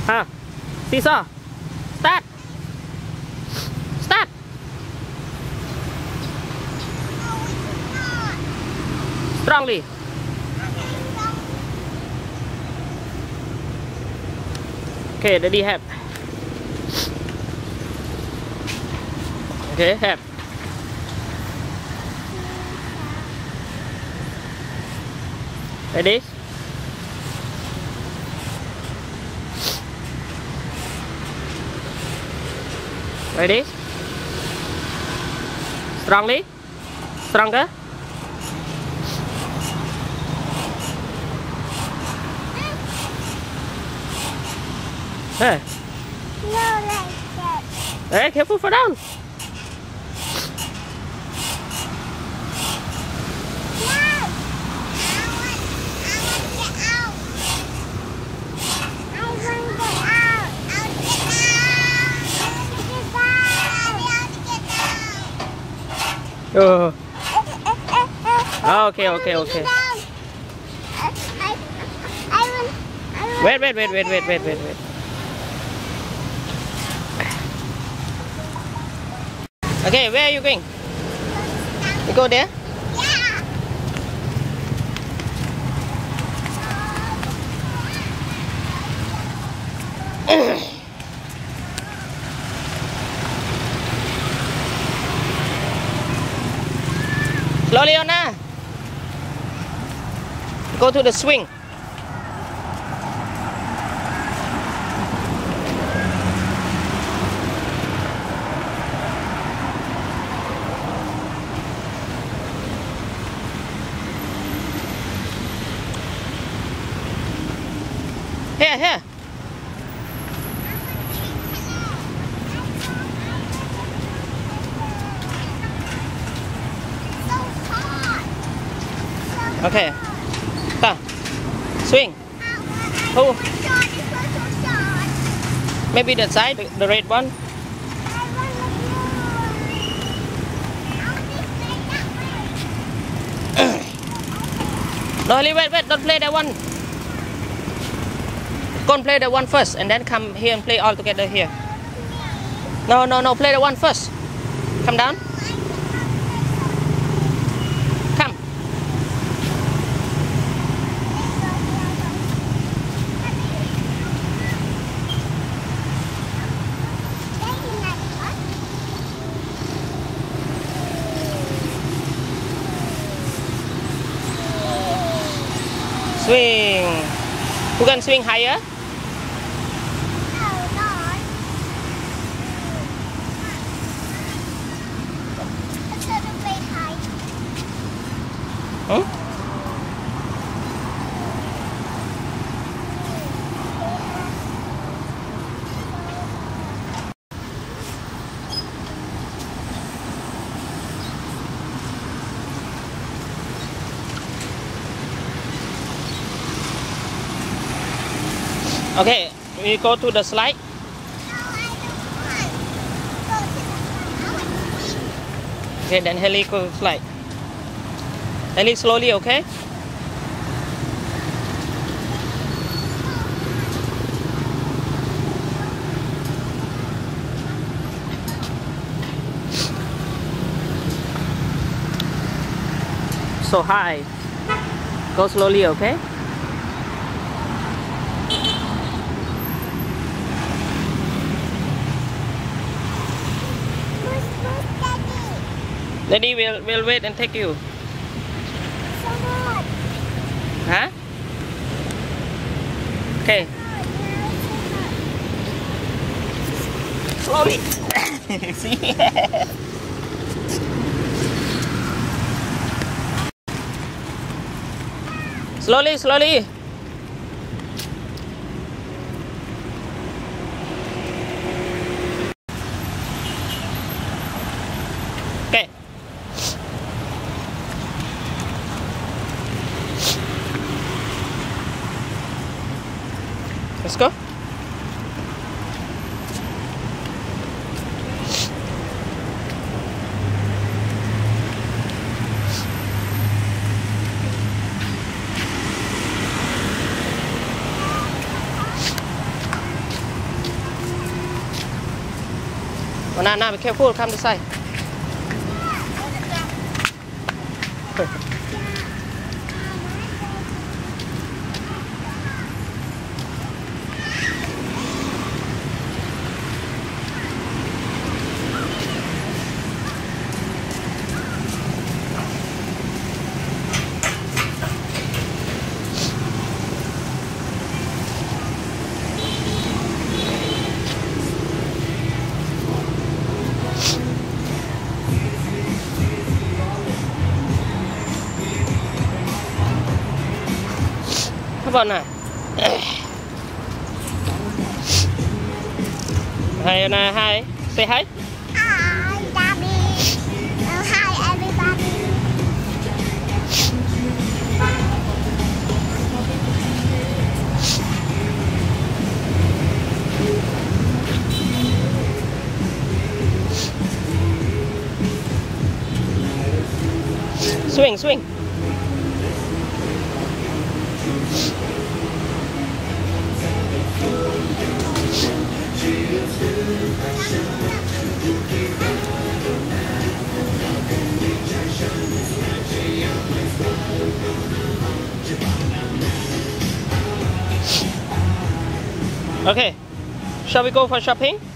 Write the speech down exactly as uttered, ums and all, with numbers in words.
Huh? Seesaw. Start. Start. Strongly. Okay, Daddy help. Okay, help. Ready? Ready? Strongly? Stronger? Hey. No, like that. Hey, careful for down. Oh. Okay, okay, okay. Wait, wait, wait, wait, wait, wait, wait, wait. Okay, where are you going? You go there? Yeah. Slowly, Anna. Go to the swing. Here, here. Okay. Come. Swing. Oh. Maybe that side, the, the red one. No, wait, wait, don't play that one. Go and play the one first and then come here and play all together here. No, no, no, play the one first. Come down. Come. Swing. Who can swing higher? Huh? Okay, we go to the slide. Okay, then Heilli go slide. Heilli, slowly, okay? So high. Go slowly, okay? Daddy will will wait and take you. Huh? Okay. Slowly. See? Slowly, slowly. Okay. Let's go. Banana, be careful, come this side. Come on now. Hi, Anna. Hi. Say hi. Hi, Daddy. Oh, hi, everybody. Swing, swing. Okay, shall we go for shopping?